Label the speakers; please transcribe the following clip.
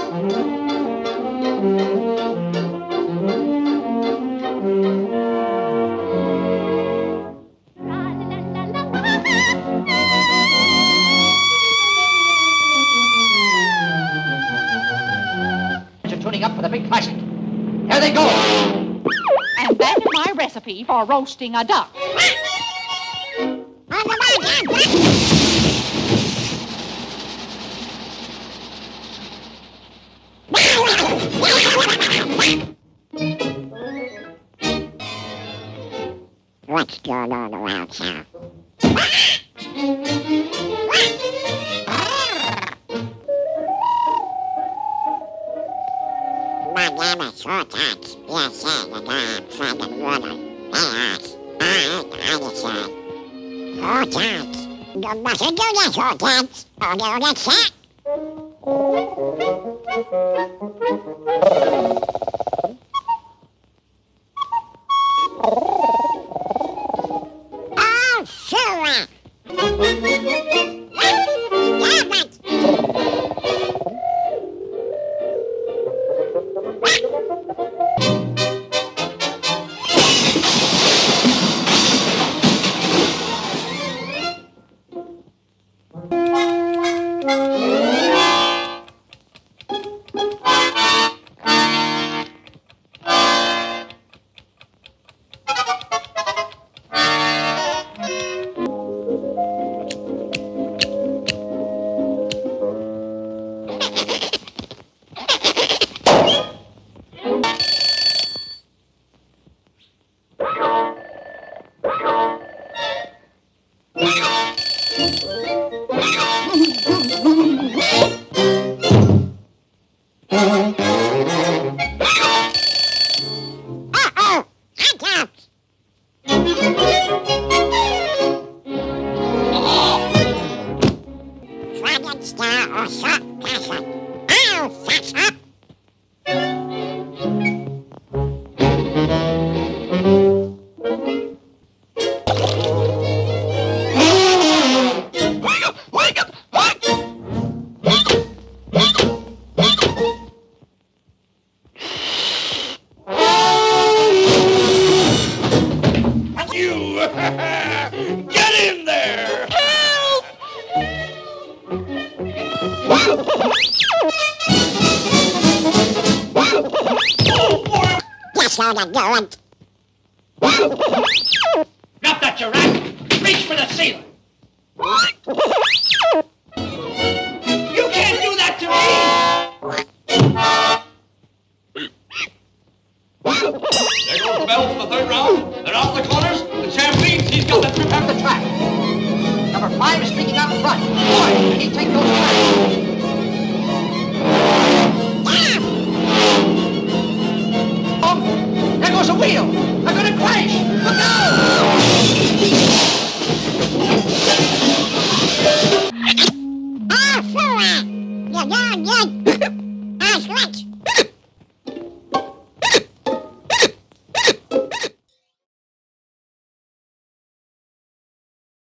Speaker 1: Tuning up for the big classic. Here they go.
Speaker 2: And that is my recipe for roasting a duck.
Speaker 3: What's going on around here? My name is Ostrich. Yes, sir, and I'm from the water. Yes, I understand. Ostrich. You mustn't do this, Ostrich, or you'll get sick. Oh, sure. Damn it. Star or shot person. Oh, shut up!
Speaker 1: Wake up! You! Get in there! Help!
Speaker 3: Yes, Lord, I'm going.
Speaker 1: Drop that, you rat! Reach for the ceiling! You can't do that to me! There goes the bell for the third round. They're out the corners. The champ leads. He's got to prepare the track. Number 5 is sneaking out front. Boy, can he take those tracks? There goes a wheel! They're gonna crash! Look out!
Speaker 3: Oh, sure! You're going good.